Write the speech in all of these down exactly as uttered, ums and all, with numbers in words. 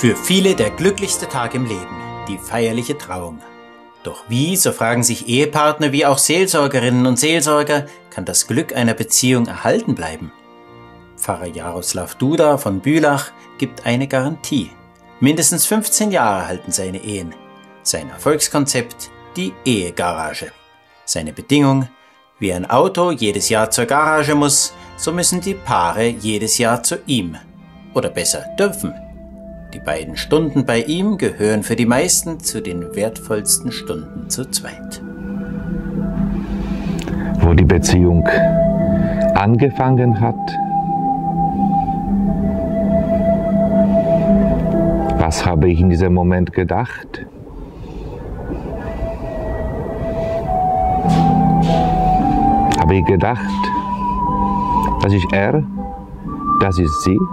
Für viele der glücklichste Tag im Leben, die feierliche Trauung. Doch wie, so fragen sich Ehepartner wie auch Seelsorgerinnen und Seelsorger, kann das Glück einer Beziehung erhalten bleiben? Pfarrer Jaroslav Duda von Bülach gibt eine Garantie. Mindestens fünfzehn Jahre halten seine Ehen. Sein Erfolgskonzept, die Ehegarage. Seine Bedingung, wie ein Auto jedes Jahr zur Garage muss, so müssen die Paare jedes Jahr zu ihm. Oder besser, dürfen. Die beiden Stunden bei ihm gehören für die meisten zu den wertvollsten Stunden zu zweit. Wo die Beziehung angefangen hat, was habe ich in diesem Moment gedacht? Habe ich gedacht, das ist er, das ist sie?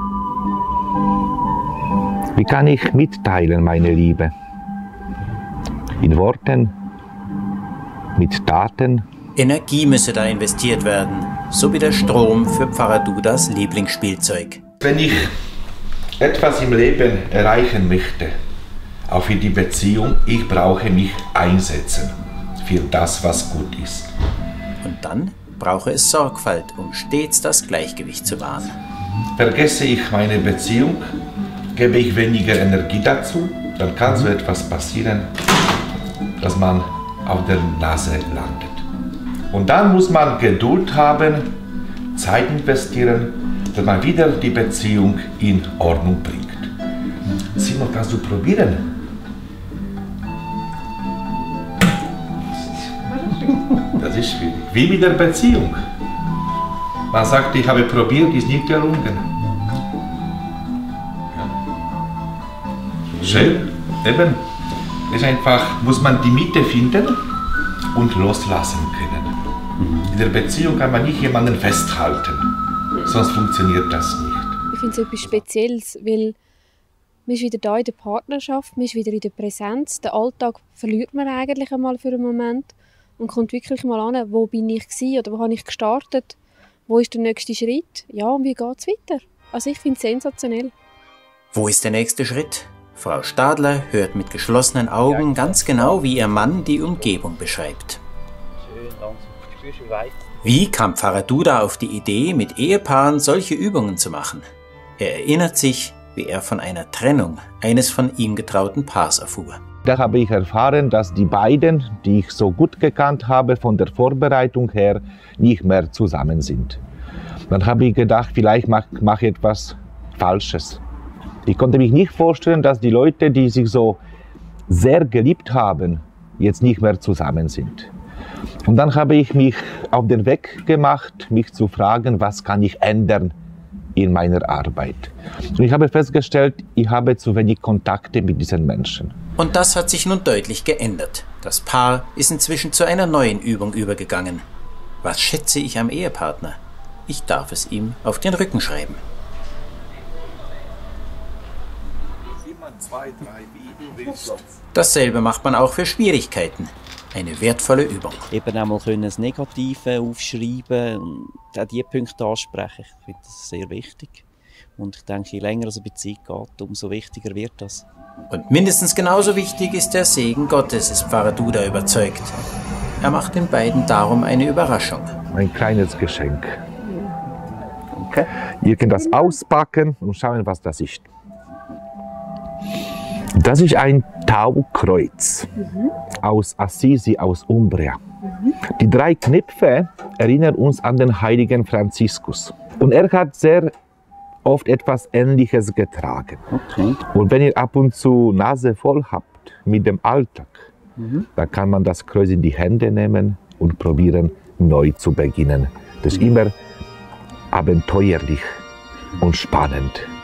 Wie kann ich mitteilen, meine Liebe? In Worten, mit Taten? Energie müsse da investiert werden, so wie der Strom für Pfarrer Dudas Lieblingsspielzeug. Wenn ich etwas im Leben erreichen möchte, auch für die Beziehung, ich brauche mich einsetzen für das, was gut ist. Und dann brauche es Sorgfalt, um stets das Gleichgewicht zu wahren. Vergesse ich meine Beziehung, gebe ich weniger Energie dazu, dann kann so etwas passieren, dass man auf der Nase landet. Und dann muss man Geduld haben, Zeit investieren, dass man wieder die Beziehung in Ordnung bringt. Simon, kannst du probieren? Das ist schwierig. Wie mit der Beziehung. Man sagt, ich habe probiert, ist nicht gelungen. Schön, eben. Es ist einfach, muss man die Mitte finden und loslassen können. In der Beziehung kann man nicht jemanden festhalten, sonst funktioniert das nicht. Ich finde es etwas Spezielles, weil man ist wieder da in der Partnerschaft, man ist wieder in der Präsenz. Den Alltag verliert man eigentlich einmal für einen Moment und kommt wirklich mal an, wo bin ich gewesen oder wo habe ich gestartet, wo ist der nächste Schritt, ja, und wie geht es weiter. Also ich finde es sensationell. Wo ist der nächste Schritt? Frau Stadler hört mit geschlossenen Augen ganz genau, wie ihr Mann die Umgebung beschreibt. Wie kam Pfarrer Duda auf die Idee, mit Ehepaaren solche Übungen zu machen? Er erinnert sich, wie er von einer Trennung eines von ihm getrauten Paars erfuhr. Da habe ich erfahren, dass die beiden, die ich so gut gekannt habe, von der Vorbereitung her nicht mehr zusammen sind. Dann habe ich gedacht, vielleicht mache mach ich etwas Falsches. Ich konnte mich nicht vorstellen, dass die Leute, die sich so sehr geliebt haben, jetzt nicht mehr zusammen sind. Und dann habe ich mich auf den Weg gemacht, mich zu fragen, was kann ich ändern in meiner Arbeit. Und ich habe festgestellt, ich habe zu wenig Kontakte mit diesen Menschen. Und das hat sich nun deutlich geändert. Das Paar ist inzwischen zu einer neuen Übung übergegangen. Was schätze ich am Ehepartner? Ich darf es ihm auf den Rücken schreiben. Dasselbe macht man auch für Schwierigkeiten. Eine wertvolle Übung. Eben einmal das Negative aufschreiben und auch diese Punkte ansprechen. Ich finde das sehr wichtig. Und ich denke, je länger es eine Beziehung geht, umso wichtiger wird das. Und mindestens genauso wichtig ist der Segen Gottes, ist Pfarrer Duda überzeugt. Er macht den beiden darum eine Überraschung. Ein kleines Geschenk. Okay. Ihr könnt das auspacken und schauen, was das ist. Das ist ein Taukreuz mhm. aus Assisi, aus Umbria. Mhm. Die drei Knöpfe erinnern uns an den heiligen Franziskus. Und er hat sehr oft etwas Ähnliches getragen. Okay. Und wenn ihr ab und zu Nase voll habt mit dem Alltag, mhm. dann kann man das Kreuz in die Hände nehmen und probieren, neu zu beginnen. Das ist immer abenteuerlich und spannend.